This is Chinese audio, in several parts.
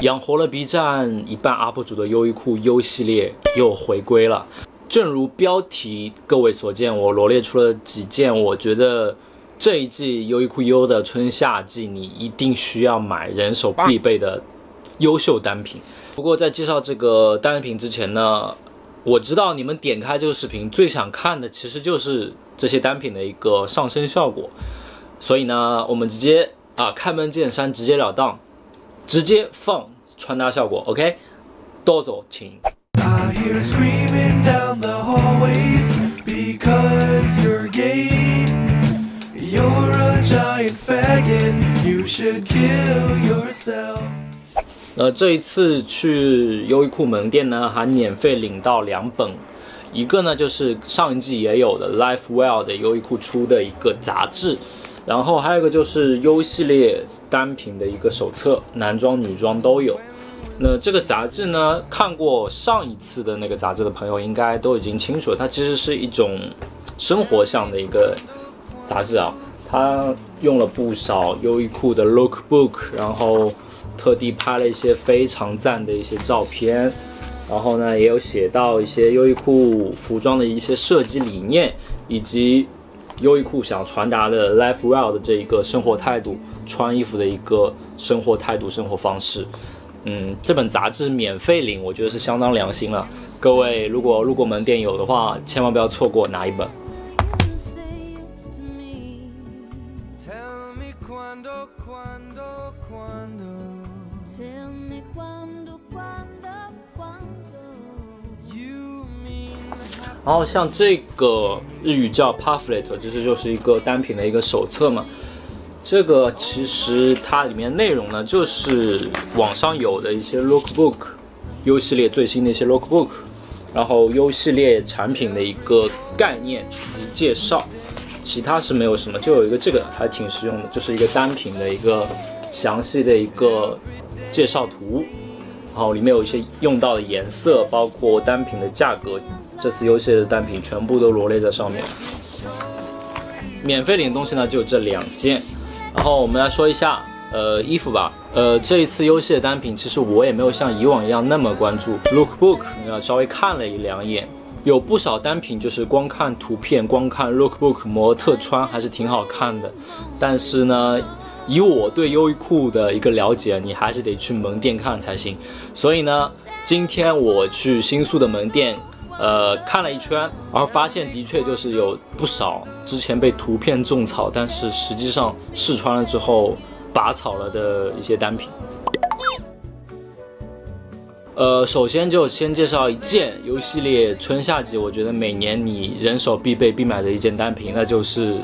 养活了 B 站一半 UP 主的优衣库 U 系列又回归了。正如标题各位所见，我罗列出了几件我觉得这一季优衣库 U 的春夏季你一定需要买、人手必备的优秀单品。不过在介绍这个单品之前呢，我知道你们点开这个视频最想看的其实就是这些单品的一个上身效果，所以呢，我们直接开门见山，直截了当，直接放穿搭效果 ，OK， 多走，请。 I hear screaming down the hallways because you're gay. You're a giant faggot. You should kill yourself. 这一次去优衣库门店呢，还免费领到2本，一个呢就是上一季也有的 LifeWell 的优衣库出的一个杂志，然后还有一个就是 U 系列单品的一个手册，男装女装都有。那这个杂志呢，看过上一次的那个杂志的朋友应该都已经清楚了，它其实是一种生活向的一个杂志啊，它用了不少优衣库的 lookbook， 然后特地拍了一些非常赞的一些照片，然后呢也有写到一些优衣库服装的一些设计理念，以及优衣库想传达的 LifeWell 的这一个生活态度，穿衣服的一个生活态度、生活方式。这本杂志免费领，我觉得是相当良心了。各位如果路过门店有的话，千万不要错过拿一本。然后像这个日语叫 Pamphlet， 就是一个单品的一个手册嘛。这个其实它里面内容呢，就是网上有的一些 lookbook， U 系列最新的一些 lookbook， 然后 U 系列产品的一个概念以及介绍，其他是没有什么，就有一个这个还挺实用的，就是一个单品的一个详细的一个介绍图，然后里面有一些用到的颜色，包括单品的价格，这次 U 系列的单品全部都罗列在上面。免费领的东西呢就这2件。然后我们来说一下衣服吧。这一次优系的单品，其实我也没有像以往一样那么关注 lookbook， 稍微看了1-2眼，有不少单品就是光看图片、光看 lookbook 模特穿还是挺好看的。但是呢，以我对优衣库的一个了解，你还是得去门店看才行。所以呢，今天我去新宿的门店。看了一圈，然后发现的确就是有不少之前被图片种草，但是实际上试穿了之后拔草了的一些单品。首先就先介绍一件 U 系列春夏季，我觉得每年你人手必备必买的一件单品，那就是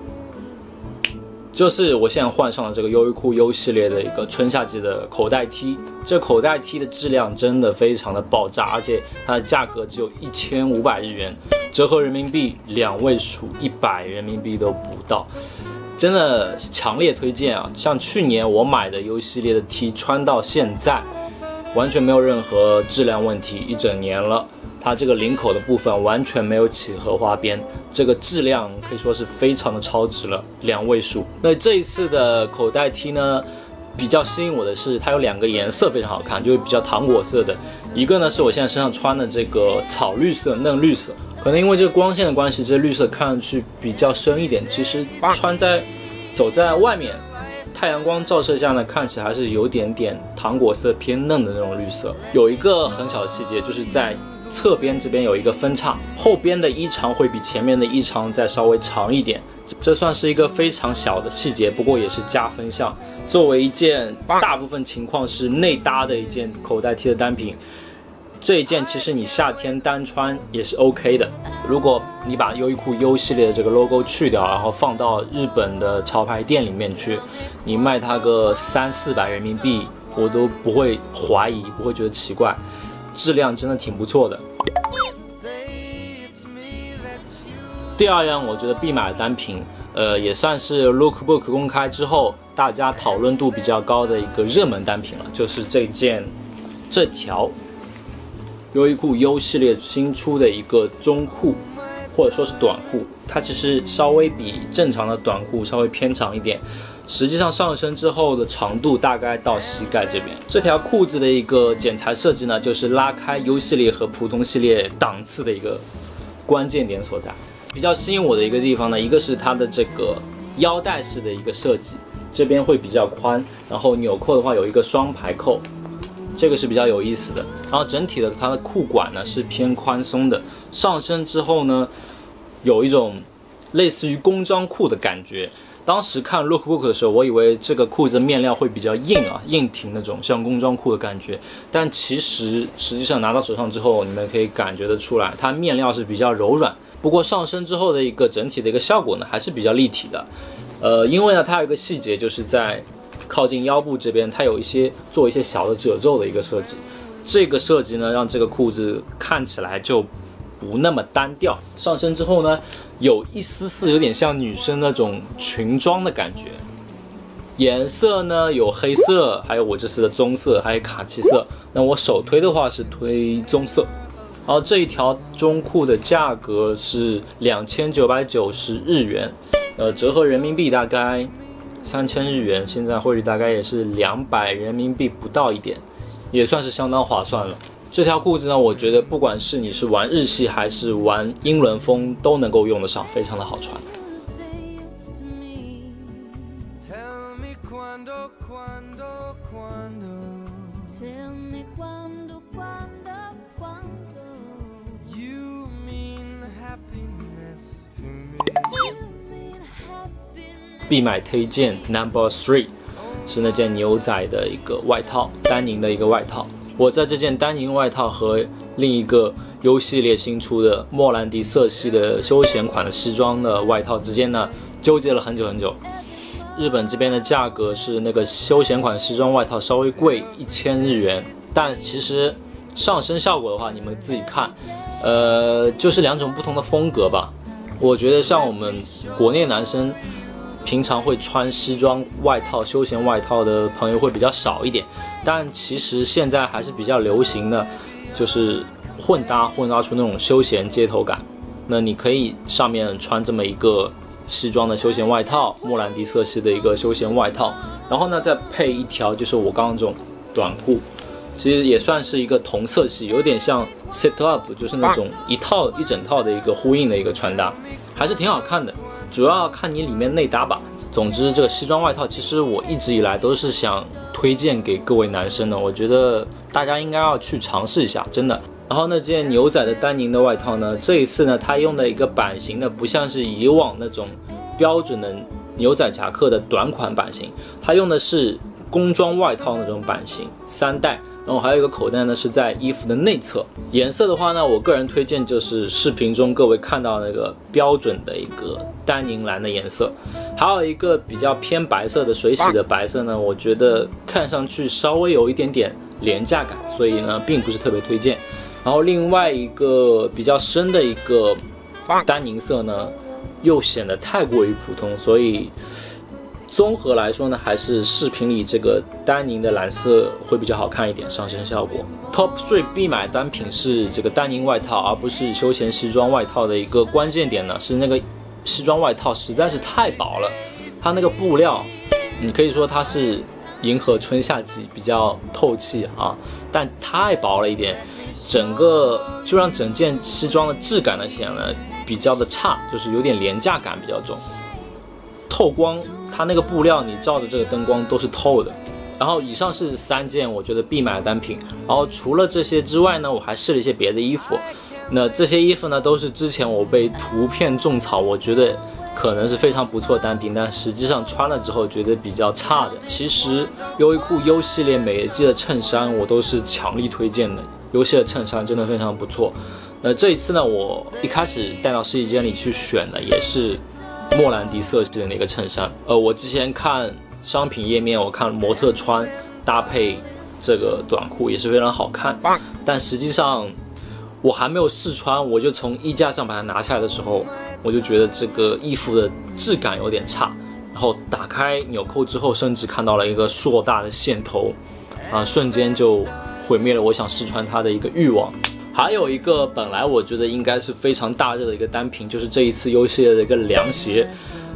我现在换上了这个优衣库 U 系列的一个春夏季的口袋 T， 这口袋 T 的质量真的非常的爆炸，而且它的价格只有1500日元，折合人民币2位数，100人民币都不到，真的强烈推荐啊！像去年我买的 U 系列的 T 穿到现在，完全没有任何质量问题，一整年了。它这个领口的部分完全没有起荷花边，这个质量可以说是非常的超值了，2位数。那这一次的口袋 T 呢，比较吸引我的是它有2个颜色非常好看，就是比较糖果色的。一个呢是我现在身上穿的这个草绿色、嫩绿色，可能因为这个光线的关系，这绿色看上去比较深一点。其实走在外面，太阳光照射下呢，看起来还是有点糖果色偏嫩的那种绿色。有一个很小的细节，就是在侧边这边有一个分叉，后边的衣长会比前面的衣长再稍微长一点，这算是一个非常小的细节，不过也是加分项。作为一件大部分情况是内搭的一件口袋 T 的单品，这一件其实你夏天单穿也是 OK 的。如果你把优衣库 U 系列的这个 logo 去掉，然后放到日本的潮牌店里面去，你卖它个300-400人民币，我都不会怀疑，不会觉得奇怪。质量真的挺不错的。第二样我觉得必买的单品，也算是 lookbook 公开之后大家讨论度比较高的一个热门单品了，就是这条优衣库 U 系列新出的一个中裤，或者说是短裤，它其实稍微比正常的短裤稍微偏长一点， 实际上上身之后的长度大概到膝盖这边。这条裤子的一个剪裁设计呢，就是拉开 U 系列和普通系列档次的一个关键点所在。比较吸引我的一个地方呢，一个是它的这个腰带式的一个设计，这边会比较宽，然后纽扣的话有一个双排扣，这个是比较有意思的。然后整体的它的裤管呢是偏宽松的，上身之后呢有一种类似于工装裤的感觉。当时看 lookbook 的时候，我以为这个裤子的面料会比较硬啊，硬挺那种像工装裤的感觉，但实际上拿到手上之后，你们可以感觉得出来，它面料是比较柔软。不过上身之后的一个整体的一个效果呢，还是比较立体的。因为呢，它有一个细节，就是在靠近腰部这边，它有做一些小的褶皱的一个设计。这个设计呢，让这个裤子看起来就不那么单调。上身之后呢，有一丝丝有点像女生那种裙装的感觉。颜色呢有黑色，还有我这次的棕色，还有卡其色。那我首推的话是推棕色。然后这一条中裤的价格是2990日元，折合人民币大概3000日元，现在汇率大概也是200人民币不到一点，也算是相当划算了。这条裤子呢，我觉得不管是你是玩日系还是玩英伦风，都能够用得上，非常的好穿。必买推荐 No.3 是那件牛仔的一个外套，丹宁的一个外套。我在这件丹宁外套和另一个 U 系列新出的莫兰迪色系的休闲款的西装的外套之间呢，纠结了很久很久。日本这边的价格是那个休闲款西装外套稍微贵1000日元，但其实上身效果的话，你们自己看，就是2种不同的风格吧。我觉得像我们国内男生平常会穿西装外套、休闲外套的朋友会比较少一点，但其实现在还是比较流行的，就是混搭出那种休闲街头感。那你可以上面穿这么一个西装的休闲外套，莫兰迪色系的一个休闲外套，然后呢再配一条就是我刚刚这种短裤，其实也算是一个同色系，有点像 set up， 就是那种一整套的一个呼应的一个穿搭，还是挺好看的。主要看你里面内搭吧。总之，这个西装外套其实我一直以来都是想推荐给各位男生的，我觉得大家应该要去尝试一下，真的。然后那件牛仔的丹宁的外套呢，这一次呢，它用的一个版型呢，不像是以往那种标准的牛仔夹克的短款版型，它用的是工装外套那种版型，3带。然后还有一个口袋呢，是在衣服的内侧。颜色的话呢，我个人推荐就是视频中各位看到那个标准的一个丹宁蓝的颜色，还有一个比较偏白色的水洗的白色呢，我觉得看上去稍微有一点点廉价感，所以呢并不是特别推荐。然后另外一个比较深的一个丹宁色呢，又显得太过于普通，所以综合来说呢，还是视频里这个丹宁的蓝色会比较好看一点，上身效果。Top 3必买单品是这个丹宁外套，而不是休闲西装外套的一个关键点呢，是那个西装外套实在是太薄了，它那个布料，你可以说它是迎合春夏季比较透气啊，但太薄了一点，整个就让整件西装的质感呢显得比较的差，就是有点廉价感比较重。透光，它那个布料你照着这个灯光都是透的。然后以上是3件我觉得必买的单品，然后除了这些之外呢，我还试了一些别的衣服。那这些衣服呢，都是之前我被图片种草，我觉得可能是非常不错的单品，但实际上穿了之后觉得比较差的。其实优衣库 U 系列每一季的衬衫我都是强力推荐的，U 系列衬衫真的非常不错。那这一次呢，我一开始带到试衣间里去选的也是莫兰迪色系的那个衬衫。我之前看商品页面，我看模特穿搭配这个短裤也是非常好看，但实际上我还没有试穿，我就从衣架上把它拿下来的时候，我就觉得这个衣服的质感有点差。然后打开纽扣之后，甚至看到了一个硕大的线头，瞬间就毁灭了我想试穿它的一个欲望。还有一个本来我觉得应该是非常大热的一个单品，就是这一次 U 系列的一个凉鞋。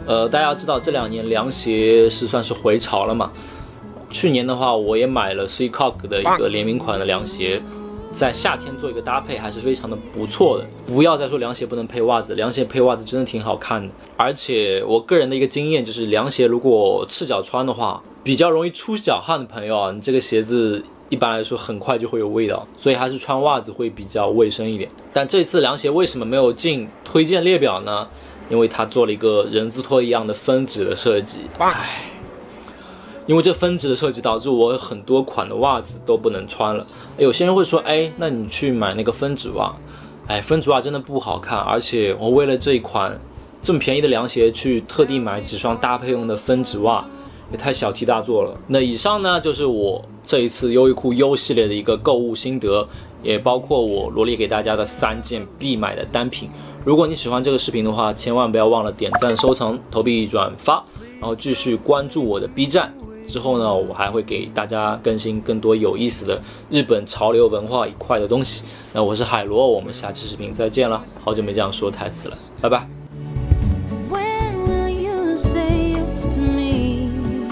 大家知道这2年凉鞋是算是回潮了嘛？去年的话，我也买了 Suicock 的一个联名款的凉鞋，在夏天做一个搭配还是非常的不错的。不要再说凉鞋不能配袜子，凉鞋配袜子真的挺好看的。而且我个人的一个经验就是，凉鞋如果赤脚穿的话，比较容易出脚汗的朋友啊，你这个鞋子一般来说很快就会有味道，所以还是穿袜子会比较卫生一点。但这次凉鞋为什么没有进推荐列表呢？因为它做了一个人字拖一样的分趾的设计，因为这分趾的设计导致我很多款的袜子都不能穿了。有些人会说，那你去买那个分趾袜，分趾袜真的不好看，而且我为了这一款这么便宜的凉鞋去特地买几双搭配用的分趾袜，也太小题大做了。那以上呢就是我这一次优衣库 U 系列的一个购物心得，也包括我罗列给大家的3件必买的单品。如果你喜欢这个视频的话，千万不要忘了点赞、收藏、投币、转发，然后继续关注我的 B 站。之后呢，我还会给大家更新更多有意思的日本潮流文化一块的东西。那我是海螺，我们下期视频再见了。好久没这样说台词了，拜拜。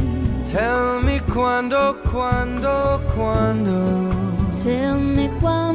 Tell me quando, quando, quando. Tell me quando